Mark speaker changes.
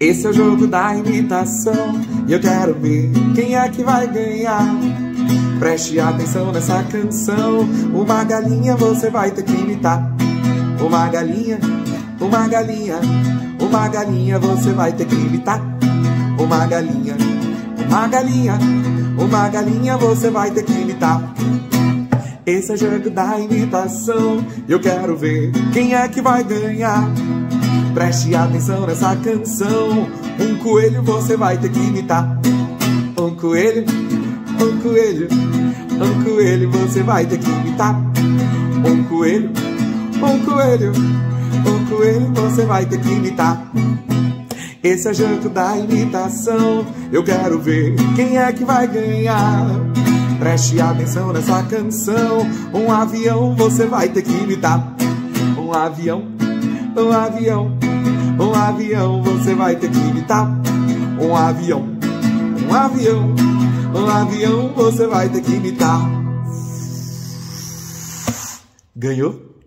Speaker 1: Esse é o jogo da imitação e eu quero ver quem é que vai ganhar. Preste atenção nessa canção. Uma galinha você vai ter que imitar. Uma galinha, uma galinha, uma galinha você vai ter que imitar. Uma galinha, uma galinha, uma galinha você vai ter que imitar. Esse é o jogo da imitação e eu quero ver quem é que vai ganhar. Preste atenção nessa canção. Um coelho você vai ter que imitar. Um coelho, um coelho, um coelho você vai ter que imitar. Um coelho, um coelho, um coelho você vai ter que imitar. Esse é o jogo da imitação. Eu quero ver quem é que vai ganhar. Preste atenção nessa canção. Um avião você vai ter que imitar. Um avião, um avião, um avião você vai ter que imitar. Um avião, um avião, um avião você vai ter que imitar. Ganhou?